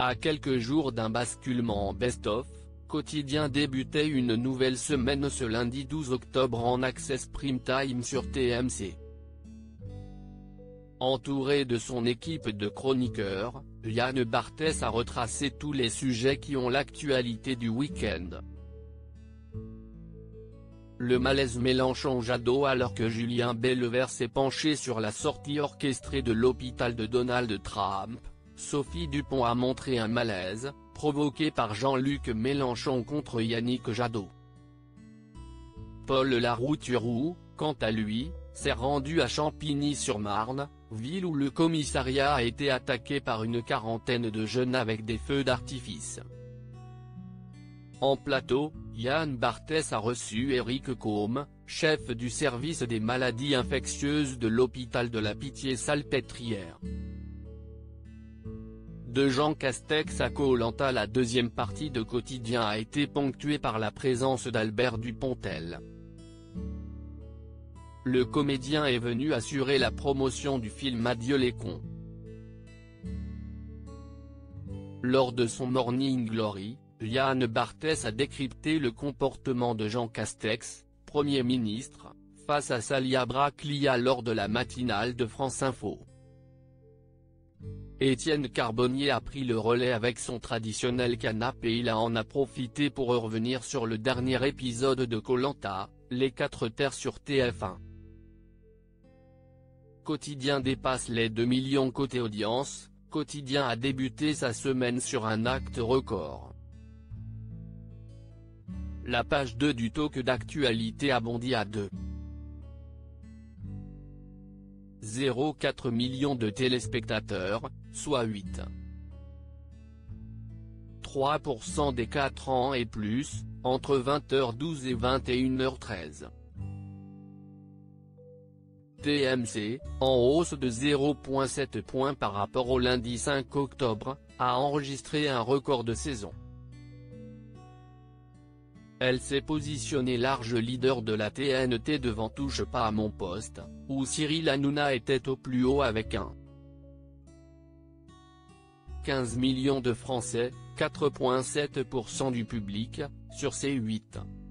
À quelques jours d'un basculement en best-of, Quotidien débutait une nouvelle semaine ce lundi 12 octobre en Access Prime Time sur TMC. Entouré de son équipe de chroniqueurs, Yann Barthès a retracé tous les sujets qui ont l'actualité du week-end. Le malaise Mélenchon-Jadot alors que Julien Bellevert s'est penché sur la sortie orchestrée de l'hôpital de Donald Trump, Sophie Dupont a montré un malaise, provoqué par Jean-Luc Mélenchon contre Yannick Jadot. Paul Larouturou, quant à lui, s'est rendu à Champigny-sur-Marne, ville où le commissariat a été attaqué par une quarantaine de jeunes avec des feux d'artifice. En plateau, Yann Barthès a reçu Éric Côme, chef du service des maladies infectieuses de l'hôpital de la Pitié-Salpêtrière. De Jean Castex à Koh-Lanta, la deuxième partie de Quotidien a été ponctuée par la présence d'Albert Dupontel. Le comédien est venu assurer la promotion du film Adieu les cons. Lors de son Morning Glory, Yann Barthès a décrypté le comportement de Jean Castex, Premier ministre, face à Salia Braclia lors de la matinale de France Info. Étienne Carbonnier a pris le relais avec son traditionnel canapé et il en a profité pour revenir sur le dernier épisode de Koh-Lanta, Les 4 terres sur TF1. Quotidien dépasse les 2 millions côté audience, Quotidien a débuté sa semaine sur un acte record. La page 2 du talk d'actualité a bondi à 2,04 millions de téléspectateurs, soit 8,3% des 4 ans et plus, entre 20h12 et 21h13. TMC, en hausse de 0,7 points par rapport au lundi 5 octobre, a enregistré un record de saison. Elle s'est positionnée large leader de la TNT devant Touche pas à mon poste, où Cyril Hanouna était au plus haut avec 1,15 millions de Français, 4,7% du public, sur ces 8,3